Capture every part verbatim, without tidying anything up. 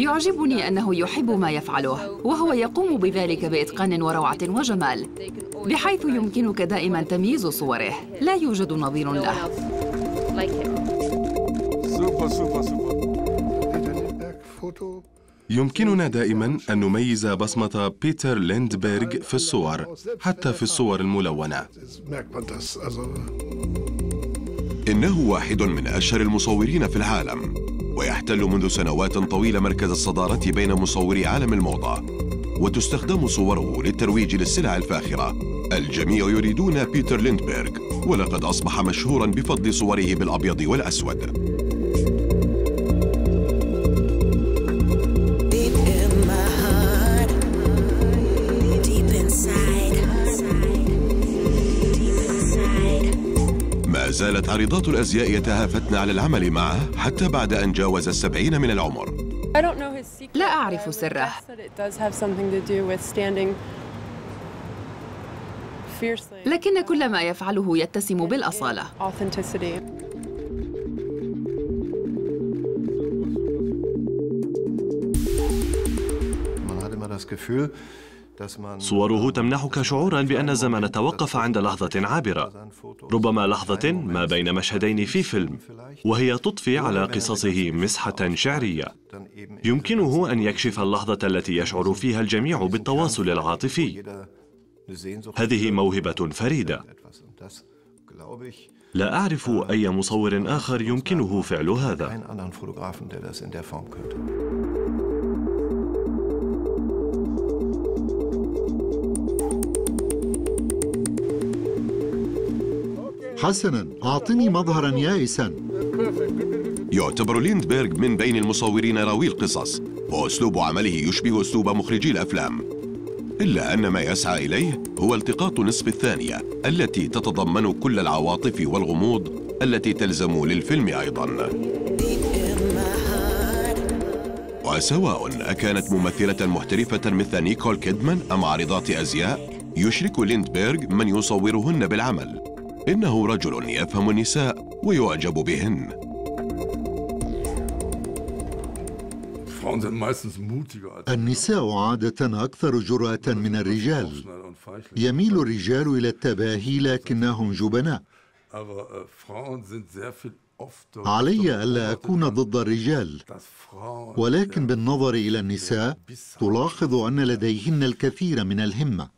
يعجبني أنه يحب ما يفعله، وهو يقوم بذلك بإتقان وروعة وجمال، بحيث يمكنك دائما تمييز صوره، لا يوجد نظير له. يمكننا دائما أن نميز بصمة بيتر ليندبرغ في الصور، حتى في الصور الملونة. إنه واحد من أشهر المصورين في العالم، ويحتل منذ سنوات طويلة مركز الصدارة بين مصوري عالم الموضة، وتستخدم صوره للترويج للسلع الفاخرة. الجميع يريدون بيتر ليندبرغ، ولقد أصبح مشهورا بفضل صوره بالأبيض والأسود. ما زالت عارضات الأزياء يتهافتن على العمل معه حتى بعد أن جاوز السبعين من العمر. لا أعرف سره، لكن كل ما يفعله يتسم بالأصالة. صوره تمنحك شعوراً بأن الزمن توقف عند لحظة عابرة، ربما لحظة ما بين مشهدين في فيلم، وهي تضفي على قصصه مسحة شعرية. يمكنه أن يكشف اللحظة التي يشعر فيها الجميع بالتواصل العاطفي. هذه موهبة فريدة. لا أعرف أي مصور آخر يمكنه فعل هذا. حسناً، أعطني مظهراً يائساً. يعتبر ليندبرغ من بين المصورين راوي القصص، وأسلوب عمله يشبه أسلوب مخرجي الأفلام، إلا أن ما يسعى إليه هو التقاط نصف الثانية التي تتضمن كل العواطف والغموض التي تلزم للفيلم أيضاً. وسواء أكانت ممثلة محترفة مثل نيكول كيدمان أم عارضات أزياء، يشرك ليندبرغ من يصورهن بالعمل. إنه رجل يفهم النساء ويعجب بهن. النساء عادة أكثر جرأة من الرجال. يميل الرجال إلى التباهي لكنهم جبناء. علي ألا أكون ضد الرجال، ولكن بالنظر إلى النساء تلاحظ أن لديهن الكثير من الهمة.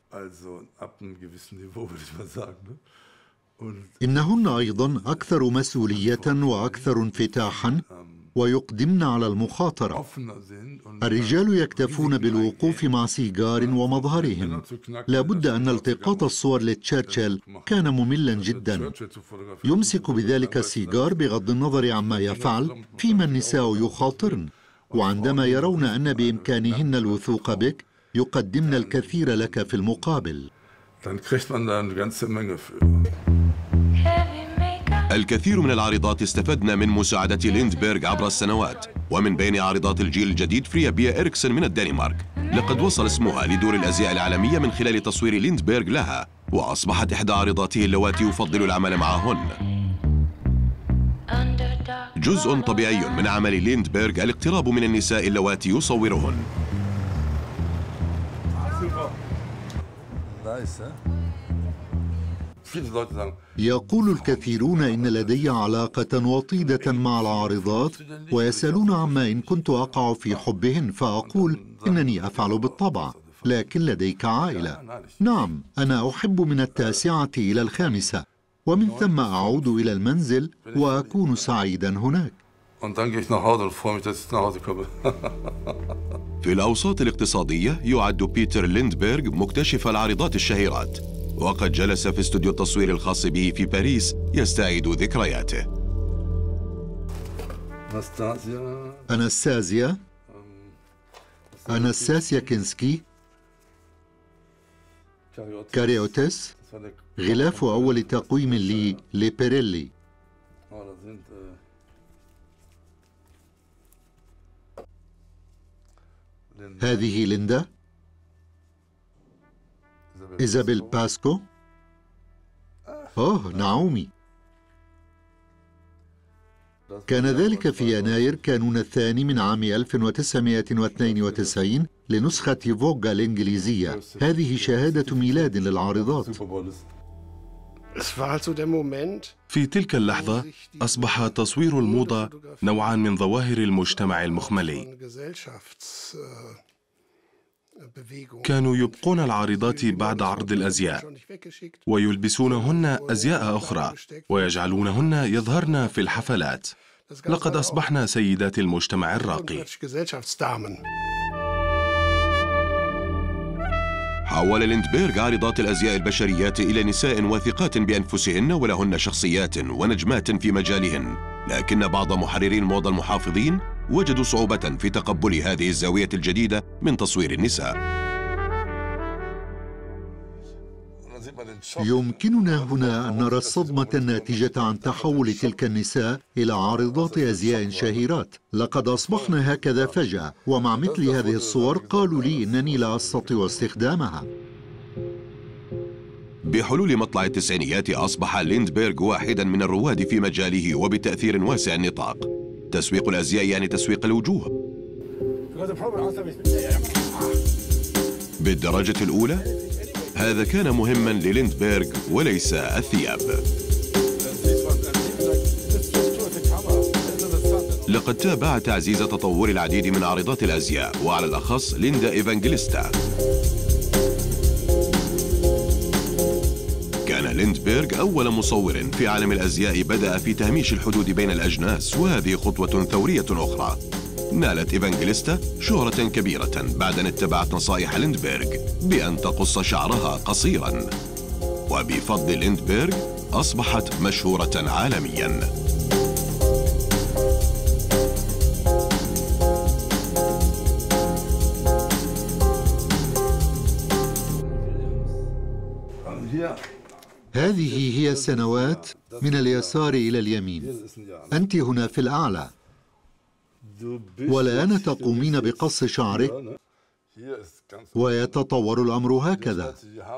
إنهن أيضاً أكثر مسؤولية وأكثر انفتاحاً، ويقدمن على المخاطرة. الرجال يكتفون بالوقوف مع سيجار ومظهرهم. لابد أن التقاط الصور لتشرشل كان مملاً جداً. يمسك بذلك السيجار بغض النظر عما يفعل، فيما النساء يخاطرن، وعندما يرون أن بإمكانهن الوثوق بك يقدمن الكثير لك في المقابل. الكثير من العارضات استفدنا من مساعدة ليندبرغ عبر السنوات، ومن بين عارضات الجيل الجديد فريا بيا إريكسن من الدنمارك. لقد وصل اسمها لدور الأزياء العالمية من خلال تصوير ليندبرغ لها، وأصبحت إحدى عارضاته اللواتي يفضل العمل معهن. جزء طبيعي من عمل ليندبرغ الاقتراب من النساء اللواتي يصورهن. يقول الكثيرون إن لدي علاقة وطيدة مع العارضات، ويسألون عما إن كنت أقع في حبهن، فأقول إنني أفعل بالطبع، لكن لديك عائلة. نعم، أنا أحب من التاسعة إلى الخامسة، ومن ثم أعود إلى المنزل وأكون سعيدا هناك. في الأوساط الاقتصادية يعد بيتر ليندبرغ مكتشف العارضات الشهيرات، وقد جلس في استوديو التصوير الخاص به في باريس يستعيد ذكرياته. أناستازيا أناستاسيا كينسكي كاريوتس، غلاف أول تقويم لي لبيريلي. هذه ليندا، إيزابيل باسكو، أوه نعومي. كان ذلك في يناير كانون الثاني من عام ألف وتسعمائة واثنين وتسعين لنسخة فوغا الإنجليزية. هذه شهادة ميلاد للعارضات. في تلك اللحظة أصبح تصوير الموضة نوعا من ظواهر المجتمع المخملي. كانوا يبقون العارضات بعد عرض الأزياء ويلبسونهن أزياء أخرى ويجعلونهن يظهرن في الحفلات. لقد أصبحنا سيدات المجتمع الراقي. حول ليندبيرغ عارضات الأزياء البشريات إلى نساء واثقات بأنفسهن ولهن شخصيات ونجمات في مجالهن، لكن بعض محرري الموضة المحافظين وجدوا صعوبة في تقبل هذه الزاوية الجديدة من تصوير النساء. يمكننا هنا أن نرى الصدمة الناتجة عن تحول تلك النساء إلى عارضات أزياء شهيرات. لقد أصبحنا هكذا فجأة، ومع مثل هذه الصور قالوا لي إنني لا أستطيع استخدامها. بحلول مطلع التسعينيات أصبح ليندبيرغ واحدا من الرواد في مجاله وبتأثير واسع النطاق. تسويق الأزياء يعني تسويق الوجوه. بالدرجة الأولى هذا كان مهما لليندبيرغ وليس الثياب. لقد تابع تعزيز تطور العديد من عارضات الأزياء، وعلى الأخص ليندا إيفانجيليستا. كان ليندبيرغ أول مصور في عالم الأزياء بدأ في تهميش الحدود بين الأجناس، وهذه خطوة ثورية أخرى. نالت إيفانجيليستا شهرة كبيرة بعد أن اتبعت نصائح ليندبيرغ بأن تقص شعرها قصيرا، وبفضل ليندبيرغ أصبحت مشهورة عالميا. هذه هي السنوات من اليسار إلى اليمين. أنت هنا في الأعلى، والآن تقومين بقص شعرك ويتطور الأمر هكذا.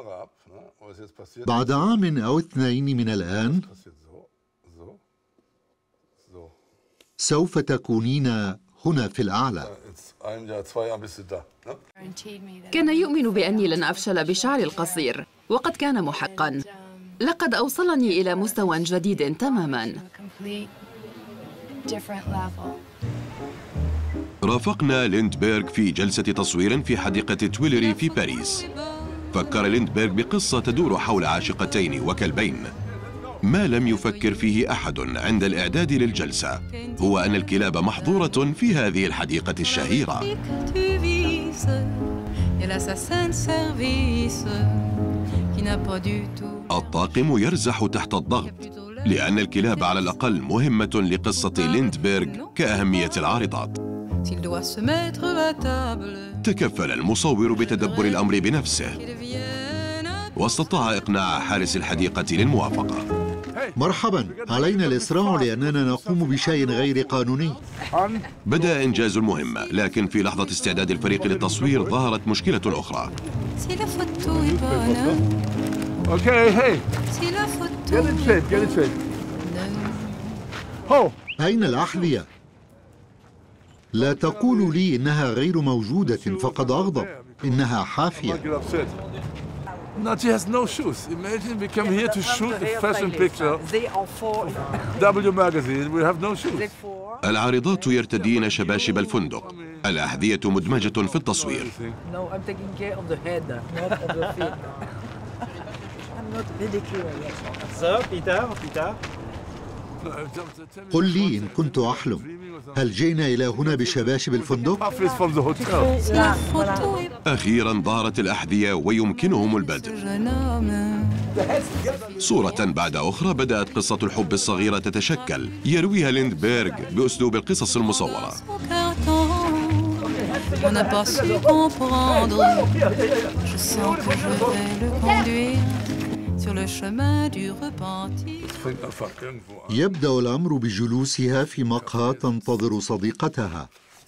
بعد عام أو اثنين من الآن سوف تكونين هنا في الأعلى. كان يؤمن بأني لن أفشل بشعري القصير، وقد كان محقاً. لقد أوصلني إلى مستوى جديد تماماً. رافقنا ليندبيرغ في جلسة تصوير في حديقة تويلري في باريس. فكر ليندبيرغ بقصة تدور حول عاشقتين وكلبين. ما لم يفكر فيه أحد عند الإعداد للجلسة هو أن الكلاب محظورة في هذه الحديقة الشهيرة. الطاقم يرزح تحت الضغط، لأن الكلاب على الأقل مهمة لقصة ليندبيرغ كأهمية العارضات. تكفل المصور بتدبر الأمر بنفسه، واستطاع إقناع حارس الحديقة للموافقة. مرحبا، علينا الإسراع لأننا نقوم بشيء غير قانوني. بدأ إنجاز المهمة، لكن في لحظة استعداد الفريق للتصوير ظهرت مشكلة أخرى. أين الأحذية؟ لا تقولوا لي إنها غير موجودة، فقد أغضب. إنها حافية. No, she has no shoes. Imagine we come here to shoot a fashion picture. W magazine, we have no shoes. العارضات يرتدين شباشب الفندق. الأحذية مدمجة في التصوير. No, I'm taking care of the head, not of the feet. I'm not ridiculous. So, Peter, Peter. قل لي إن كنت أحلم. هل جئنا إلى هنا بشباشب الفندق؟ أخيرا ظهرت الأحذية ويمكنهم البدء. صورة بعد أخرى بدأت قصة الحب الصغيرة تتشكل، يرويها ليندبيرغ بأسلوب القصص المصورة. يبدأ الأمر بجلوسها في مقهى تنتظر صديقتها.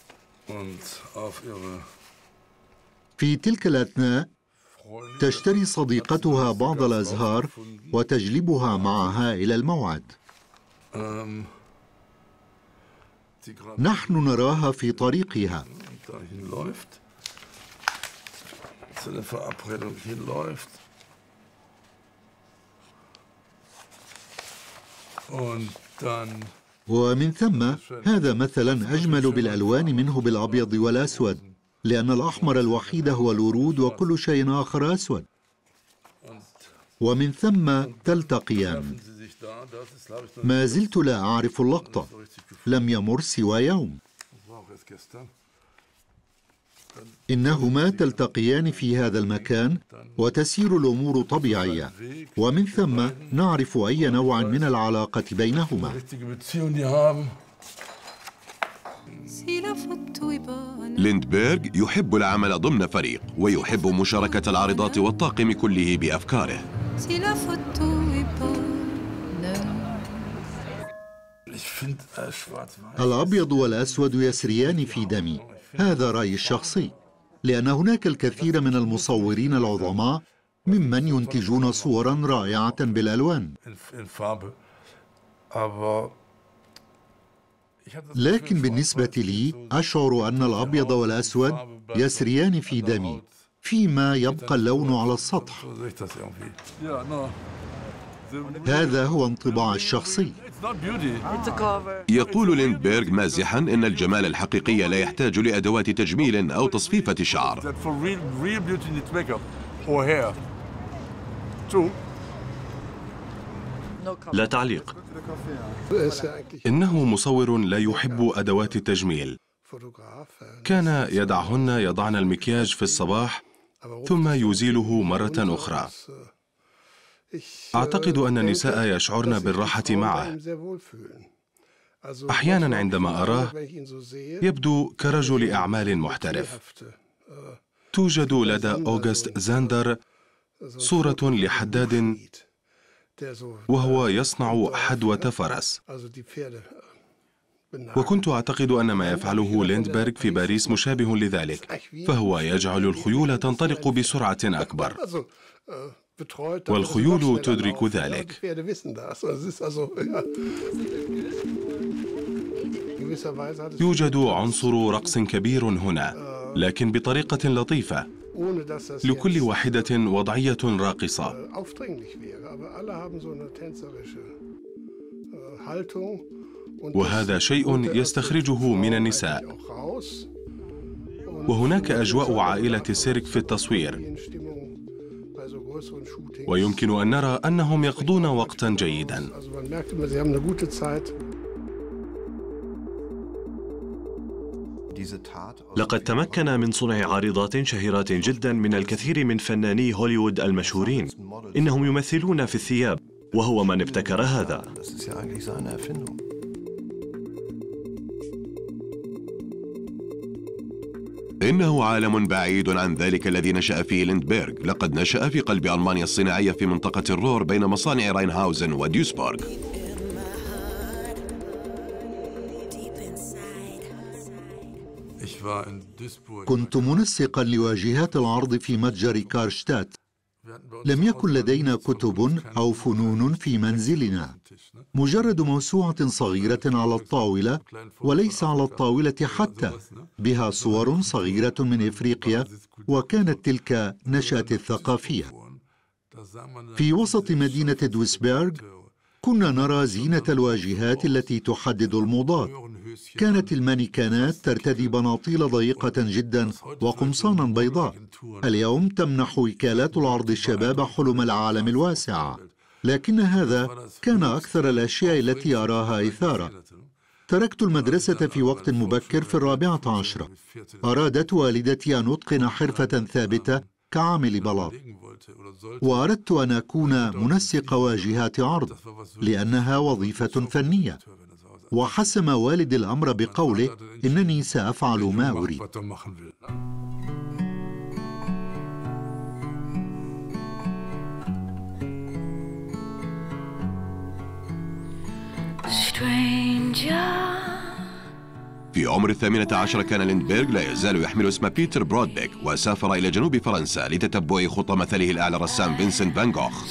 في تلك الأثناء تشتري صديقتها بعض الأزهار وتجلبها معها إلى الموعد. نحن نراها في طريقها. ومن ثم هذا مثلا أجمل بالألوان منه بالأبيض والأسود، لأن الأحمر الوحيد هو الورود وكل شيء آخر أسود. ومن ثم تلتقيان. ما زلت لا أعرف اللقطة، لم يمر سوى يوم. إنهما تلتقيان في هذا المكان وتسير الأمور طبيعية، ومن ثم نعرف أي نوع من العلاقة بينهما. ليندبيرغ يحب العمل ضمن فريق ويحب مشاركة العارضات والطاقم كله بأفكاره. الأبيض والأسود يسريان في دمي، هذا رأيي الشخصي، لأن هناك الكثير من المصورين العظماء ممن ينتجون صورا رائعة بالألوان. لكن بالنسبة لي أشعر أن الأبيض والأسود يسريان في دمي، فيما يبقى اللون على السطح. هذا هو انطباعي الشخصي. يقول ليندبيرغ مازحا إن الجمال الحقيقي لا يحتاج لأدوات تجميل أو تصفيفة شعر. لا تعليق. إنه مصور لا يحب أدوات التجميل. كان يدعهن يضعن المكياج في الصباح ثم يزيله مرة أخرى. أعتقد أن النساء يشعرن بالراحة معه. أحيانا عندما أراه يبدو كرجل أعمال محترف. توجد لدى أوغست زاندر صورة لحداد وهو يصنع حدوة فرس، وكنت أعتقد أن ما يفعله ليندبيرغ في باريس مشابه لذلك، فهو يجعل الخيول تنطلق بسرعة أكبر، والخيول تدرك ذلك. يوجد عنصر رقص كبير هنا، لكن بطريقة لطيفة، لكل واحدة وضعية راقصة. وهذا شيء يستخرجه من النساء. وهناك أجواء عائلة سيرك في التصوير، ويمكن أن نرى أنهم يقضون وقتا جيدا. لقد تمكن من صنع عارضات شهيرات جدا من الكثير من فناني هوليوود المشهورين. إنهم يمثلون في الثياب، وهو من ابتكر هذا. إنه عالم بعيد عن ذلك الذي نشأ فيه ليندبيرغ. لقد نشأ في قلب ألمانيا الصناعية في منطقة الرور بين مصانع راينهاوزن وديوسبورغ. كنت منسقا لواجهات العرض في متجر كارشتات. لم يكن لدينا كتب أو فنون في منزلنا، مجرد موسوعة صغيرة على الطاولة، وليس على الطاولة حتى، بها صور صغيرة من إفريقيا، وكانت تلك نشأة الثقافية. في وسط مدينة دويسبيرغ كنا نرى زينة الواجهات التي تحدد الموضات. كانت المانيكانات ترتدي بناطيل ضيقة جدا وقمصانا بيضاء. اليوم تمنح وكالات العرض الشباب حلم العالم الواسع، لكن هذا كان أكثر الأشياء التي أراها إثارة. تركت المدرسة في وقت مبكر في الرابعة عشرة. أرادت والدتي أن أتقن حرفة ثابتة كعامل بلاط، وأردت أن أكون منسق واجهات عرض لأنها وظيفة فنية. وحسم والدي الأمر بقوله إنني سأفعل ما أريد. في عمر الثامنة عشر كان ليندبيرغ لا يزال يحمل اسم بيتر برودبيك، وسافر إلى جنوب فرنسا لتتبع خطى مثله الأعلى الرسام فينسنت فان غوخ.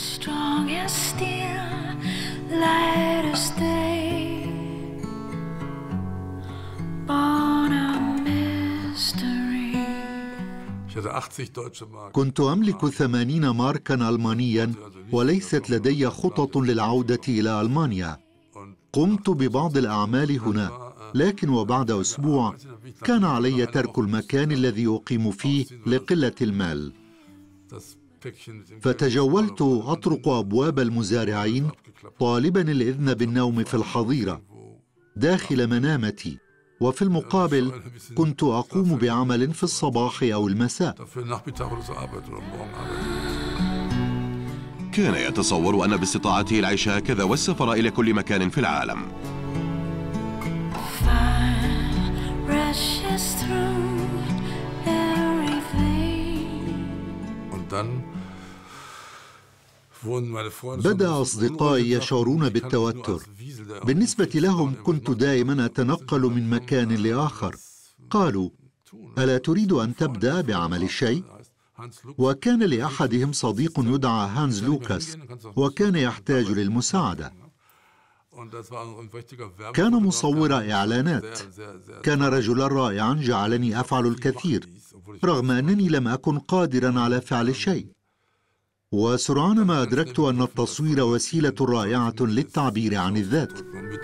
كنت أملك ثمانين ماركا ألمانيا وليست لدي خطط للعودة إلى ألمانيا. قمت ببعض الأعمال هنا، لكن وبعد أسبوع كان علي ترك المكان الذي أقيم فيه لقلة المال. فتجولت أطرق أبواب المزارعين طالبا الإذن بالنوم في الحظيرة داخل منامتي، وفي المقابل كنت أقوم بعمل في الصباح أو المساء. كان يتصور أن باستطاعته العيش هكذا والسفر إلى كل مكان في العالم. بدأ أصدقائي يشعرون بالتوتر. بالنسبة لهم كنت دائما أتنقل من مكان لآخر. قالوا: ألا تريد أن تبدأ بعمل الشيء؟ وكان لأحدهم صديق يدعى هانز لوكاس، وكان يحتاج للمساعدة. كان مصور إعلانات، كان رجلا رائعا جعلني أفعل الكثير رغم أنني لم أكن قادرا على فعل شيء. وسرعان ما أدركت أن التصوير وسيلة رائعة للتعبير عن الذات.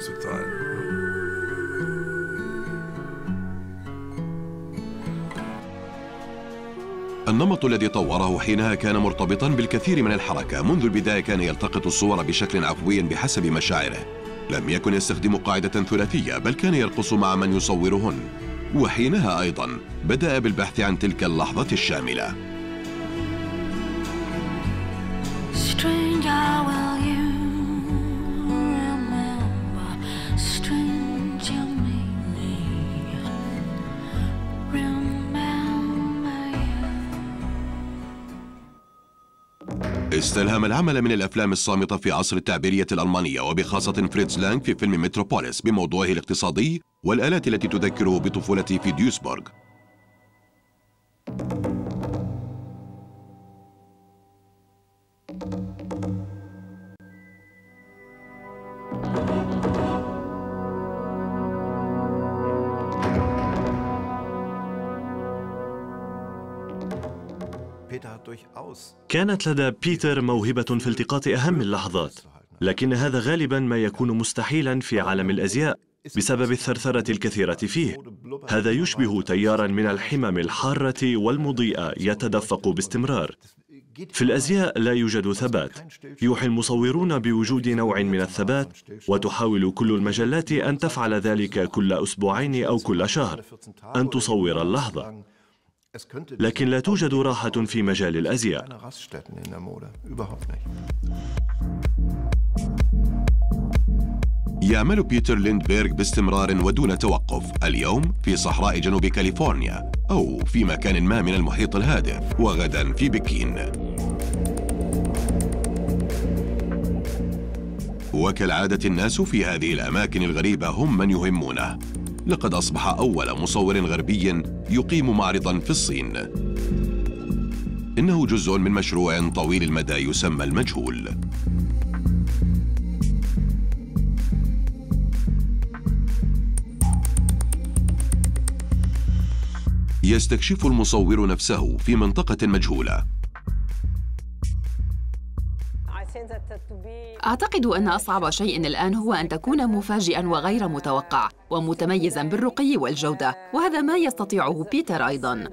النمط الذي طوره حينها كان مرتبطا بالكثير من الحركة. منذ البداية كان يلتقط الصور بشكل عفوي بحسب مشاعره. لم يكن يستخدم قاعدة ثلاثية، بل كان يرقص مع من يصورهن. وحينها أيضا بدأ بالبحث عن تلك اللحظة الشاملة. استلهم العمل من الأفلام الصامتة في عصر التعبيرية الألمانية، وبخاصة فريتز لانغ في فيلم متروبوليس بموضوعه الاقتصادي والآلات التي تذكره بطفولته في ديوسبورغ. كانت لدى بيتر موهبة في التقاط أهم اللحظات، لكن هذا غالبا ما يكون مستحيلا في عالم الأزياء بسبب الثرثرة الكثيرة فيه. هذا يشبه تيارا من الحمم الحارة والمضيئة يتدفق باستمرار. في الأزياء لا يوجد ثبات. يوحي المصورون بوجود نوع من الثبات، وتحاول كل المجلات أن تفعل ذلك كل أسبوعين أو كل شهر، أن تصور اللحظة. لكن لا توجد راحة في مجال الأزياء. يعمل بيتر ليندبيرغ باستمرار ودون توقف، اليوم في صحراء جنوب كاليفورنيا أو في مكان ما من المحيط الهادئ، وغدا في بكين. وكالعادة الناس في هذه الأماكن الغريبة هم من يهمونه. لقد أصبح أول مصور غربي يقيم معرضاً في الصين. إنه جزء من مشروع طويل المدى يسمى المجهول. يستكشف المصور نفسه في منطقة مجهولة. أعتقد أن أصعب شيء الآن هو أن تكون مفاجئاً وغير متوقع ومتميزاً بالرقي والجودة، وهذا ما يستطيعه بيتر أيضاً.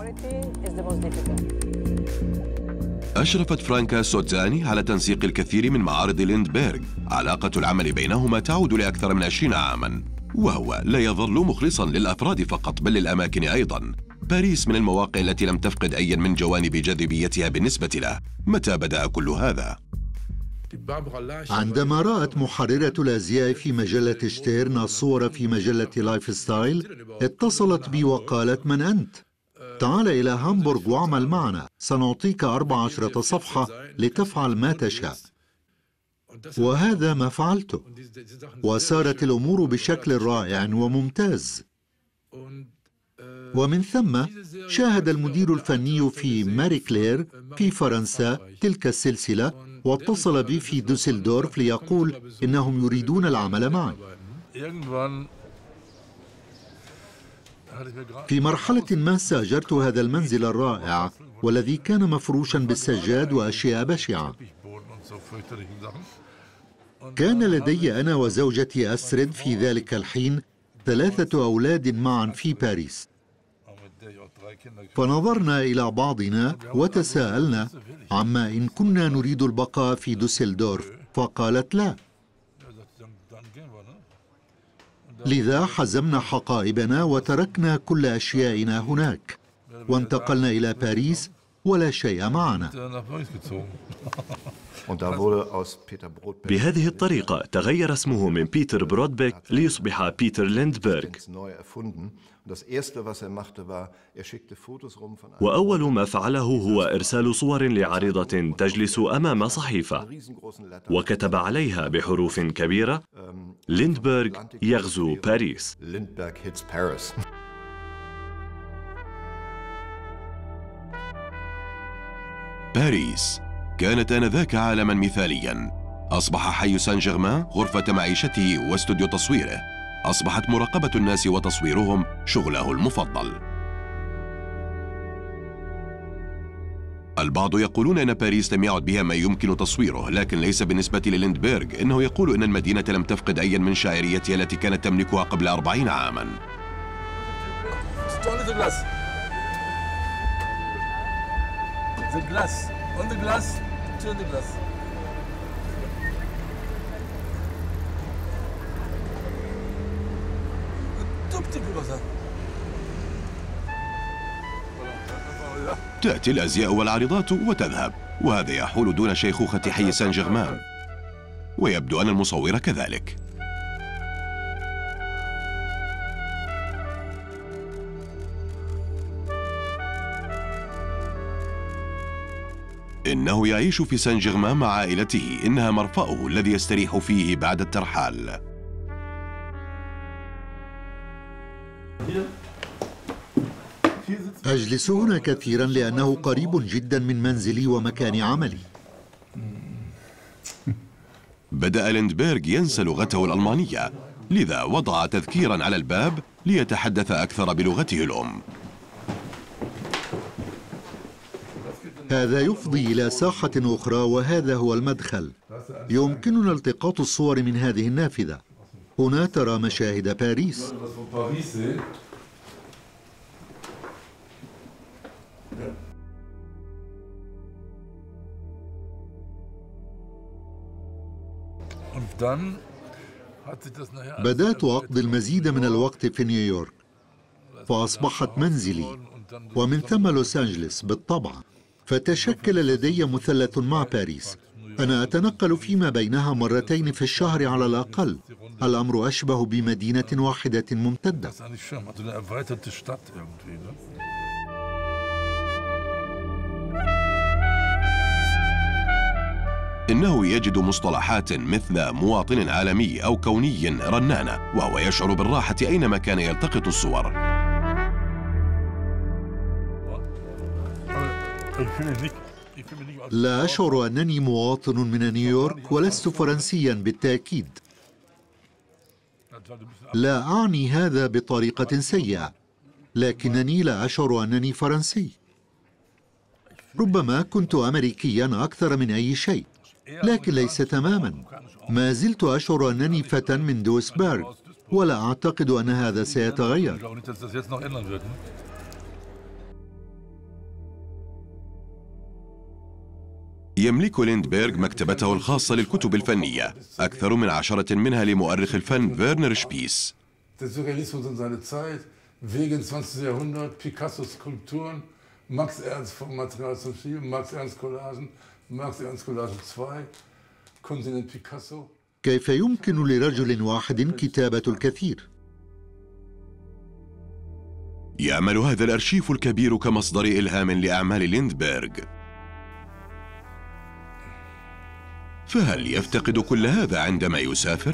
أشرفت فرانكا سوتزاني على تنسيق الكثير من معارض ليندبيرغ. علاقة العمل بينهما تعود لأكثر من عشرين عاماً، وهو لا يظل مخلصاً للأفراد فقط بل للأماكن أيضاً. باريس من المواقع التي لم تفقد أي من جوانب جاذبيتها بالنسبة له. متى بدأ كل هذا؟ عندما رأت محررة الأزياء في مجلة شتيرن الصور في مجلة لايف ستايل، اتصلت بي وقالت: من أنت؟ تعال إلى هامبورغ واعمل معنا، سنعطيك أربع عشرة صفحة لتفعل ما تشاء. وهذا ما فعلته، وسارت الأمور بشكل رائع وممتاز. ومن ثم شاهد المدير الفني في ماري كلير في فرنسا تلك السلسلة، واتصل بي في دوسلدورف ليقول إنهم يريدون العمل معي. في مرحلة ما استأجرت هذا المنزل الرائع والذي كان مفروشا بالسجاد وأشياء بشعة. كان لدي أنا وزوجتي أستريد في ذلك الحين ثلاثة أولاد معا في باريس، فنظرنا إلى بعضنا وتساءلنا عما إن كنا نريد البقاء في دوسلدورف، فقالت لا. لذا حزمنا حقائبنا وتركنا كل أشيائنا هناك وانتقلنا إلى باريس ولا شيء معنا. بهذه الطريقة تغير اسمه من بيتر برودبيك ليصبح بيتر ليندبرغ. وأول ما فعله هو إرسال صور لعارضة تجلس أمام صحيفة وكتب عليها بحروف كبيرة: ليندبرغ يغزو باريس. باريس كانت آنذاك عالما مثاليا. أصبح حي سان جيرمان غرفة معيشته واستوديو تصويره. أصبحت مراقبة الناس وتصويرهم شغله المفضل. البعض يقولون أن باريس لم يعد بها ما يمكن تصويره، لكن ليس بالنسبة لليندبرغ. إنه يقول أن المدينة لم تفقد أيا من شاعريتها التي كانت تملكها قبل أربعين عاما. تأتي الأزياء والعارضات وتذهب، وهذا يحول دون شيخوخة حي سان جيرمان، ويبدو أن المصور كذلك. إنه يعيش في سان جيرمان مع عائلته، إنها مرفأه الذي يستريح فيه بعد الترحال. أجلس هنا كثيرا لأنه قريب جدا من منزلي ومكان عملي. بدأ ليندبرغ ينسى لغته الألمانية، لذا وضع تذكيرا على الباب ليتحدث أكثر بلغته الأم. هذا يفضي إلى ساحة أخرى وهذا هو المدخل. يمكننا التقاط الصور من هذه النافذة. هنا ترى مشاهد باريس. بدأت أقضي المزيد من الوقت في نيويورك، فأصبحت منزلي، ومن ثم لوس أنجلوس بالطبع. فتشكل لدي مثلث مع باريس. أنا أتنقل فيما بينها مرتين في الشهر على الأقل. الأمر أشبه بمدينة واحدة ممتدة. إنه يجد مصطلحات مثل مواطن عالمي أو كوني رنانة، وهو يشعر بالراحة أينما كان يلتقط الصور. لا أشعر أنني مواطن من نيويورك ولست فرنسيا بالتأكيد. لا أعني هذا بطريقة سيئة، لكنني لا أشعر أنني فرنسي. ربما كنت أمريكيا أكثر من أي شيء، لكن ليس تماما. ما زلت أشعر أنني فتى من دوسبرغ، ولا أعتقد أن هذا سيتغير. يملك ليندبرغ مكتبته الخاصة للكتب الفنية، أكثر من عشرة منها لمؤرخ الفن فيرنر شبيس. كيف يمكن لرجل واحد كتابة الكثير؟ يعمل هذا الأرشيف الكبير كمصدر إلهام لأعمال ليندبرغ. فهل يفتقد كل هذا عندما يسافر؟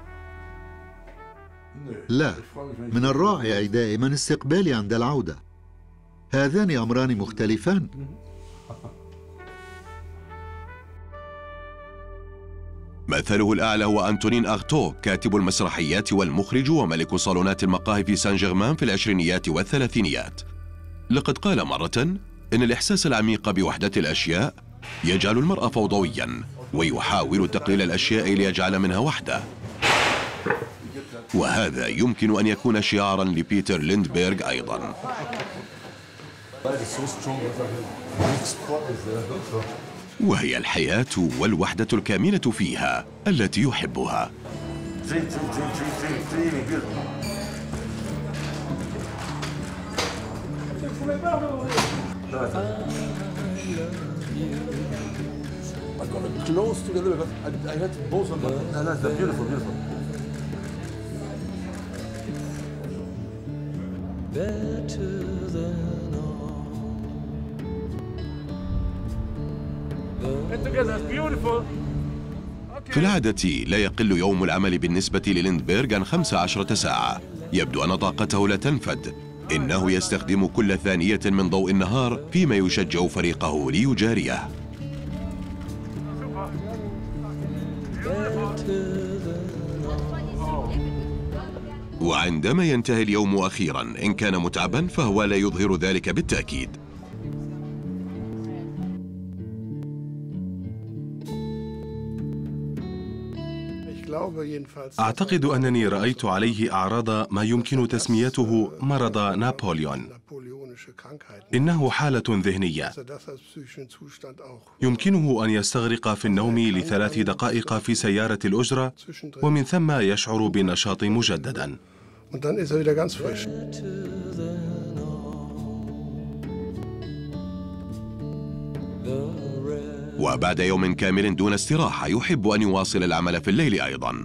لا، من الرائع دائما استقبالي عند العودة. هذان أمران مختلفان. مثله الأعلى هو أنتونين أغتو، كاتب المسرحيات والمخرج وملك صالونات المقاهي في سان جيرمان في العشرينيات والثلاثينيات. لقد قال مرة إن الإحساس العميق بوحدة الأشياء يجعل المرء فوضويا، ويحاول تقليل الأشياء ليجعل منها وحدة. وهذا يمكن أن يكون شعارا لبيتر ليندبيرغ أيضا. وهي الحياة والوحدة الكامنة فيها التي يحبها. في العادة لا يقل يوم العمل بالنسبة لليندبيرغ عن خمس عشرة ساعة. يبدو أن طاقته لا تنفد. إنه يستخدم كل ثانية من ضوء النهار فيما يشجع فريقه ليجاريه. وعندما ينتهي اليوم أخيرا إن كان متعبا فهو لا يظهر ذلك بالتأكيد. أعتقد أنني رأيت عليه أعراض ما يمكن تسميته مرض نابليون. إنه حالة ذهنية يمكنه أن يستغرق في النوم لثلاث دقائق في سيارة الأجرة، ومن ثم يشعر بالنشاط مجددا. وبعد يوم كامل دون استراحة يحب أن يواصل العمل في الليل أيضا.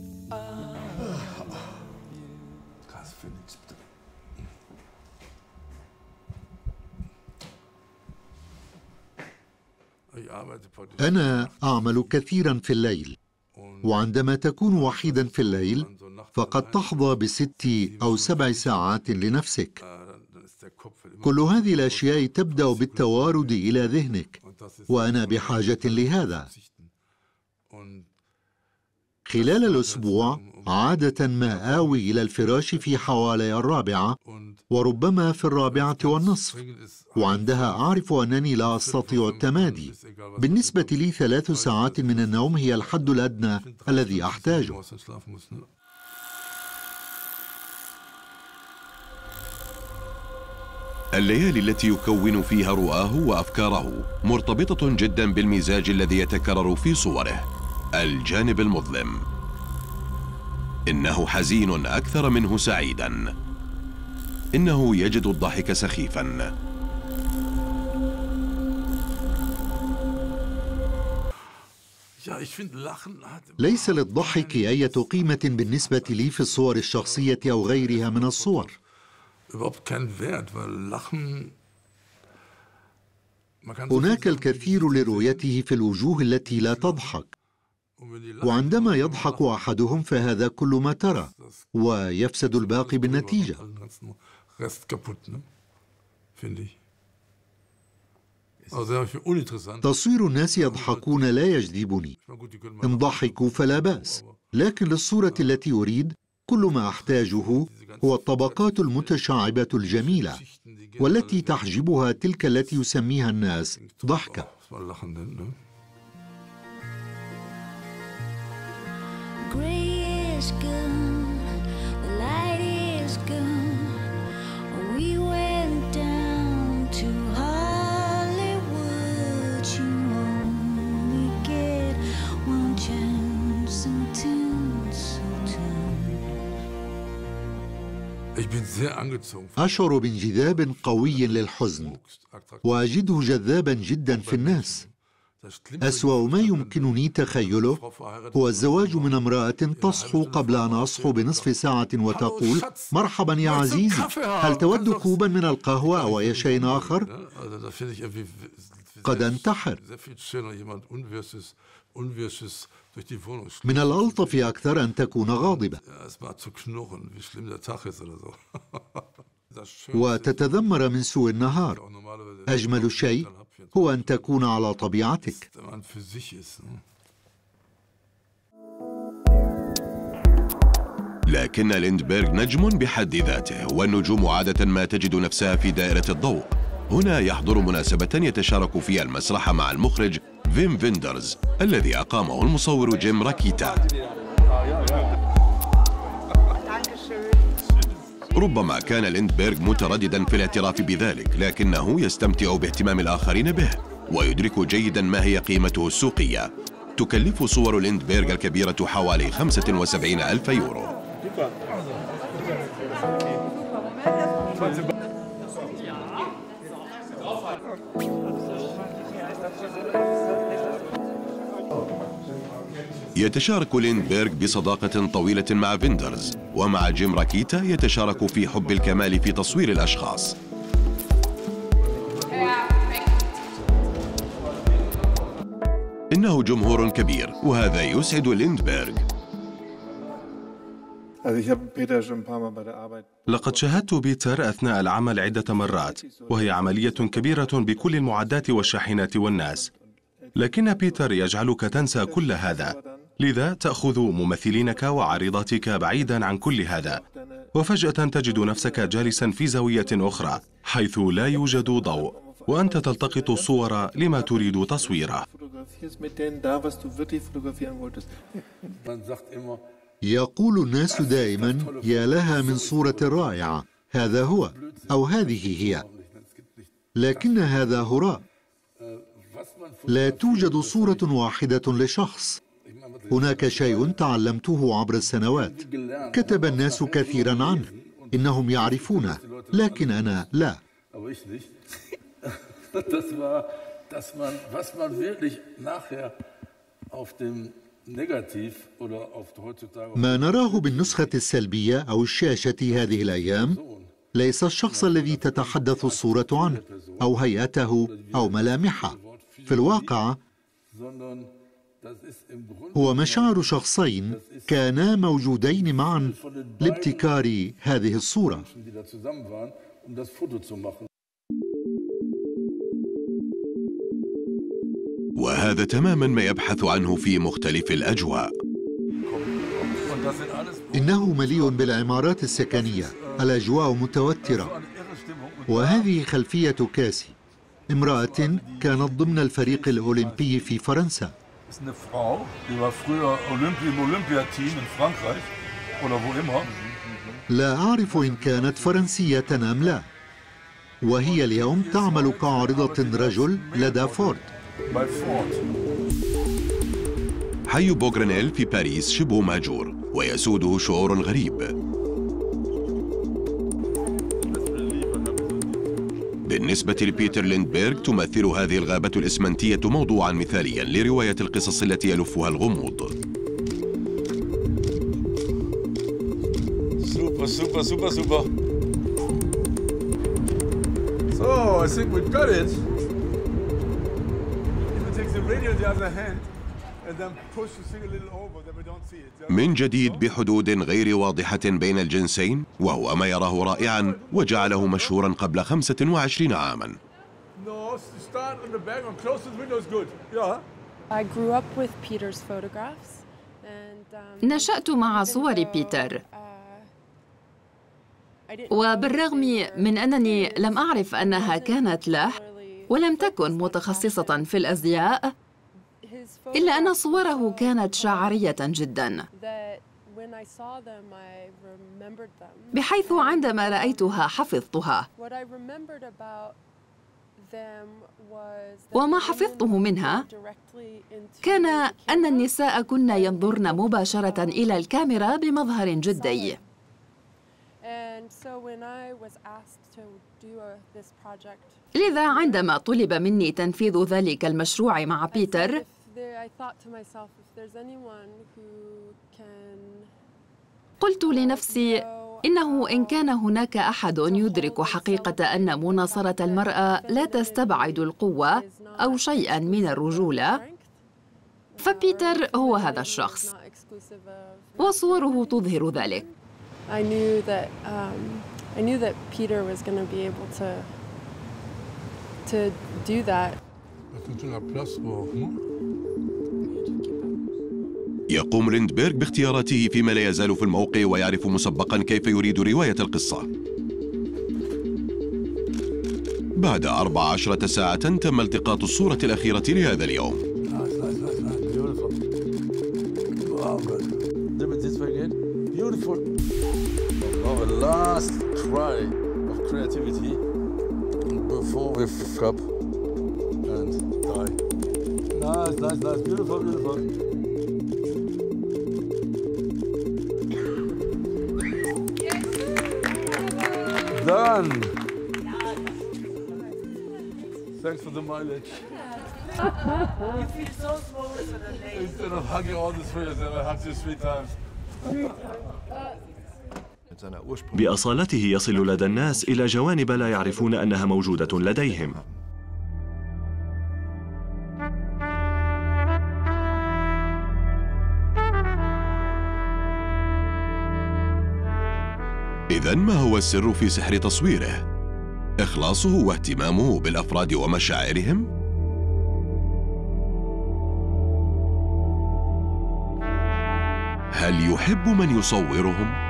أنا أعمل كثيرا في الليل، وعندما تكون وحيدا في الليل فقد تحظى بست أو سبع ساعات لنفسك. كل هذه الأشياء تبدأ بالتوارد إلى ذهنك، وأنا بحاجة لهذا. خلال الأسبوع عادة ما آوي إلى الفراش في حوالي الرابعة، وربما في الرابعة والنصف، وعندها أعرف أنني لا أستطيع التمادي. بالنسبة لي ثلاث ساعات من النوم هي الحد الأدنى الذي أحتاجه. الليالي التي يكون فيها رؤاه وأفكاره مرتبطة جدا بالمزاج الذي يتكرر في صوره، الجانب المظلم. إنه حزين أكثر منه سعيدا. إنه يجد الضحك سخيفا. ليس للضحك أي قيمة بالنسبة لي في الصور الشخصية أو غيرها من الصور. هناك الكثير لرؤيته في الوجوه التي لا تضحك، وعندما يضحك أحدهم فهذا كل ما ترى، ويفسد الباقي بالنتيجة. تصوير الناس يضحكون لا يجذبني. إن ضحكوا فلا بأس، لكن للصورة التي أريد كل ما أحتاجه هو الطبقات المتشعبة الجميلة، والتي تحجبها تلك التي يسميها الناس ضحكة. أشعر بانجذاب قوي للحزن، وأجده جذابا جدا في الناس. أسوأ ما يمكنني تخيله هو الزواج من امرأة تصحو قبل أن أصحو بنصف ساعة وتقول: مرحبا يا عزيزي، هل تود كوبا من القهوة أو أي شيء آخر؟ قد أنتحر. من الألطف أكثر أن تكون غاضبة وتتذمر من سوء النهار. أجمل شيء هو أن تكون على طبيعتك. لكن ليندبرغ نجم بحد ذاته، والنجوم عادة ما تجد نفسها في دائرة الضوء. هنا يحضر مناسبة يتشارك فيها المسرح مع المخرج فيم فيندرز الذي أقامه المصور جيم راكيتا. ربما كان ليندبرغ مترددا في الاعتراف بذلك، لكنه يستمتع باهتمام الآخرين به ويدرك جيدا ما هي قيمته السوقية. تكلف صور ليندبرغ الكبيرة حوالي خمسة وسبعين ألف يورو. يتشارك ليندبرغ بصداقة طويلة مع فيندرز، ومع جيم راكيتا يتشارك في حب الكمال في تصوير الأشخاص. إنه جمهور كبير، وهذا يسعد ليندبرغ. لقد شاهدت بيتر أثناء العمل عدة مرات، وهي عملية كبيرة بكل المعدات والشاحنات والناس، لكن بيتر يجعلك تنسى كل هذا، لذا تأخذ ممثلينك وعارضاتك بعيدا عن كل هذا، وفجأة تجد نفسك جالسا في زاوية أخرى حيث لا يوجد ضوء، وأنت تلتقط الصور لما تريد تصويره. يقول الناس دائما: يا لها من صورة رائعة، هذا هو أو هذه هي، لكن هذا هراء. لا توجد صورة واحدة لشخص. هناك شيء تعلمته عبر السنوات، كتب الناس كثيرا عنه، إنهم يعرفونه، لكن أنا لا. ما نراه بالنسخة السلبية أو الشاشة هذه الأيام ليس الشخص الذي تتحدث الصورة عنه أو هيئته أو ملامحه. في الواقع هو مشاعر شخصين كانا موجودين معا لابتكار هذه الصورة. وهذا تماما ما يبحث عنه في مختلف الأجواء. إنه مليء بالعمارات السكنية، الأجواء متوترة، وهذه خلفية كاسي، امرأة كانت ضمن الفريق الأولمبي في فرنسا. لا أعرف إن كانت فرنسية أم لا، وهي اليوم تعمل كعارضة رجل لدى فورد. حي بوغرانيل في باريس شبه مهجور، ويسوده شعور غريب. بالنسبة لبيتر ليندبرغ تمثل هذه الغابة الإسمنتية موضوعا مثاليا لرواية القصص التي يلفها الغموض. Super, super, super, super. So, I think we got it. You can take the radio in the other hand and then push the thing a little over that we don't see it. من جديد بحدود غير واضحة بين الجنسين، وهو ما يراه رائعا وجعله مشهورا قبل خمسة وعشرين عاما. No, start on the back and close the window is good. Yeah. I grew up with Peter's photographs and نشأت مع صور بيتر، وبالرغم من أنني لم أعرف أنها كانت له ولم تكن متخصصة في الأزياء، إلا أن صوره كانت شعرية جدا، بحيث عندما رأيتها حفظتها. وما حفظته منها كان أن النساء كن ينظرن مباشرة إلى الكاميرا بمظهر جدي. لذا عندما طلب مني تنفيذ ذلك المشروع مع بيتر، قلت لنفسي إنه إن كان هناك أحد يدرك حقيقة أن مناصرة المرأة لا تستبعد القوة أو شيئاً من الرجولة، فبيتر هو هذا الشخص، وصوره تظهر ذلك. I knew that um, I knew that Peter was going to be able to to do that. يقوم ليندبيرغ باختياراته فيما لا يزال في الموقع ويعرف مسبقا كيف يريد رواية القصة. بعد أربع عشرة ساعة تم التقاط الصورة الأخيرة لهذا اليوم. Done. Thanks for the mileage. You feel so small for the lady. Instead of hugging all the three, I hugged you three times. بأصالته يصل لدى الناس إلى جوانب لا يعرفون أنها موجودة لديهم. إذن ما هو السر في سحر تصويره؟ إخلاصه واهتمامه بالأفراد ومشاعرهم؟ هل يحب من يصورهم؟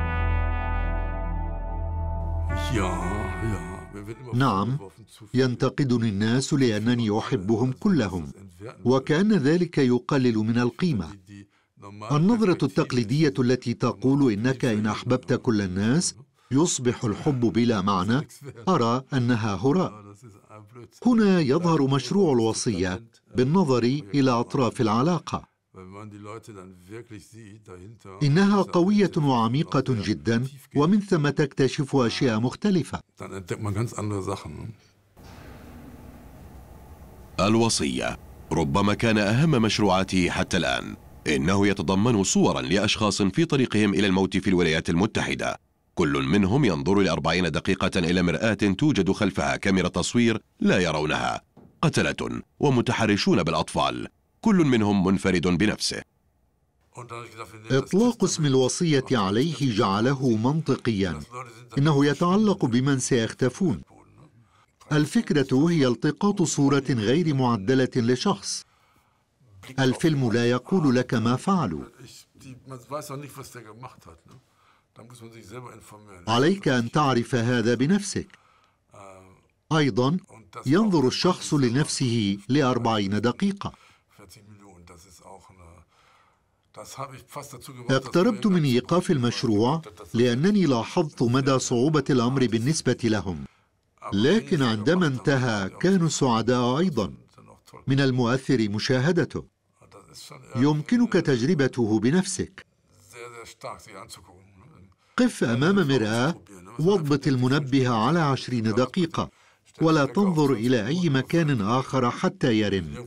نعم، ينتقدني الناس لأنني أحبهم كلهم، وكأن ذلك يقلل من القيمة. النظرة التقليدية التي تقول إنك إن أحببت كل الناس يصبح الحب بلا معنى، أرى أنها هراء. هنا يظهر مشروع الوصية بالنظر إلى أطراف العلاقة. إنها قوية وعميقة جدا، ومن ثم تكتشف أشياء مختلفة. الوصية ربما كان أهم مشروعاته حتى الآن. إنه يتضمن صوراً لأشخاص في طريقهم إلى الموت في الولايات المتحدة. كل منهم ينظر لأربعين دقيقة إلى مرآة توجد خلفها كاميرا تصوير لا يرونها. قتلة ومتحرشون بالأطفال، كل منهم منفرد بنفسه. إطلاق اسم الوصية عليه جعله منطقياً. إنه يتعلق بمن سيختفون. الفكرة هي التقاط صورة غير معدلة لشخص. الفيلم لا يقول لك ما فعلوا. عليك أن تعرف هذا بنفسك. أيضاً ينظر الشخص لنفسه لأربعين دقيقة. اقتربت من إيقاف المشروع لأنني لاحظت مدى صعوبة الأمر بالنسبة لهم، لكن عندما انتهى كانوا سعداء أيضاً. من المؤثر مشاهدته. يمكنك تجربته بنفسك. قف أمام مرآة واضبط المنبه على عشرين دقيقة، ولا تنظر إلى أي مكان آخر حتى يرن.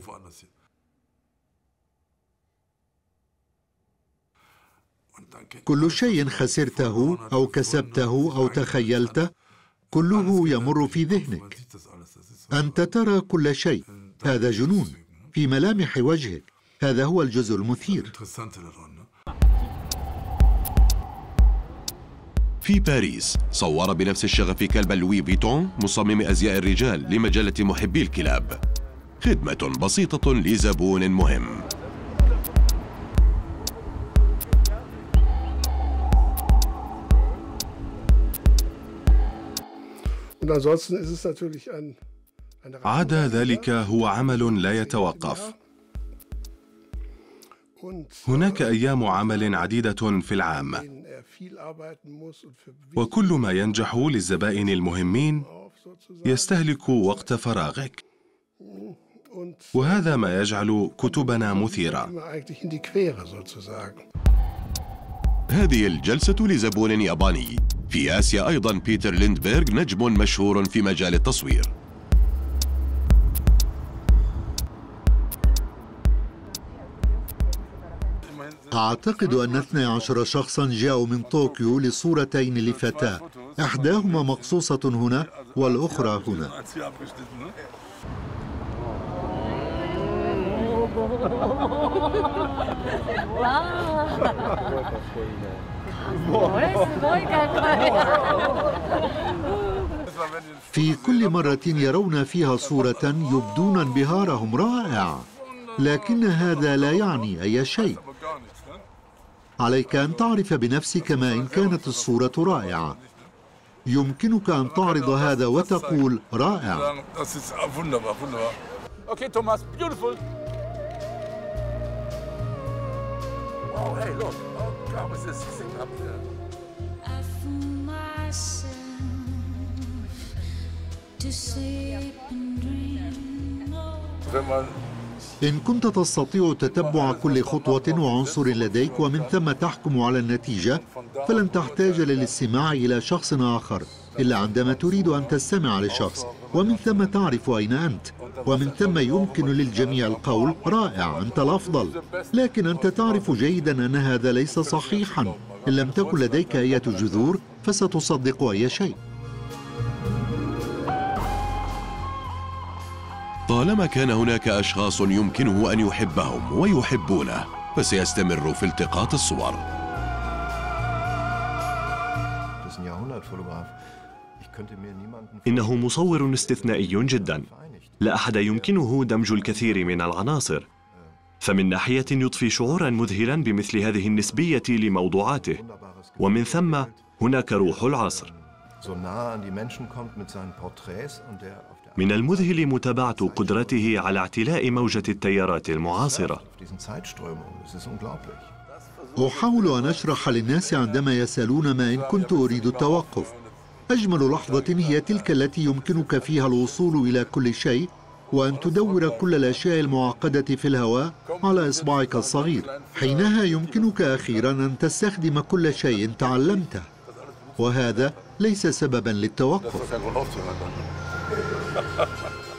كل شيء خسرته أو كسبته أو تخيلته كله يمر في ذهنك. أنت ترى كل شيء. هذا جنون في ملامح وجهك. هذا هو الجزء المثير. في باريس صور بنفس الشغف كلب لوي فيتون مصمم أزياء الرجال لمجلة محبي الكلاب. خدمة بسيطة لزبون مهم. عدا ذلك هو عمل لا يتوقف. هناك أيام عمل عديدة في العام، وكل ما ينجح للزبائن المهمين يستهلك وقت فراغك، وهذا ما يجعل كتبنا مثيرة. هذه الجلسة لزبون ياباني. في آسيا أيضا بيتر ليندبيرغ نجم مشهور في مجال التصوير. أعتقد أن اثني عشر شخصاً جاءوا من طوكيو لصورتين لفتاة، إحداهما مقصوصة هنا والأخرى هنا. في كل مرة يرون فيها صورة يبدون انبهارهم رائع، لكن هذا لا يعني أي شيء. عليك أن تعرف بنفسك ما إن كانت الصورة رائعة. يمكنك أن تعرض هذا وتقول رائع. Okay, Thomas, beautiful. Wow, hey, look. Oh, God, what's this thing up there? I fool myself to sleep and dream. Wenn man إن كنت تستطيع تتبع كل خطوة وعنصر لديك ومن ثم تحكم على النتيجة، فلن تحتاج للاستماع إلى شخص آخر إلا عندما تريد أن تستمع لشخص، ومن ثم تعرف أين أنت، ومن ثم يمكن للجميع القول رائع، أنت الأفضل. لكن أنت تعرف جيدا أن هذا ليس صحيحا. إن لم تكن لديك أي جذور فستصدق أي شيء. طالما كان هناك أشخاص يمكنه أن يحبهم ويحبونه، فسيستمر في التقاط الصور. إنه مصور استثنائي جدا، لا أحد يمكنه دمج الكثير من العناصر، فمن ناحية يضفي شعورا مذهلا بمثل هذه النسبية لموضوعاته، ومن ثم هناك روح العصر. من المذهل متابعة قدرته على اعتلاء موجة التيارات المعاصرة. أحاول أن أشرح للناس عندما يسألون ما إن كنت أريد التوقف. أجمل لحظة هي تلك التي يمكنك فيها الوصول إلى كل شيء، وأن تدور كل الأشياء المعقدة في الهواء على إصبعك الصغير. حينها يمكنك أخيرا أن تستخدم كل شيء تعلمته، وهذا ليس سببا للتوقف.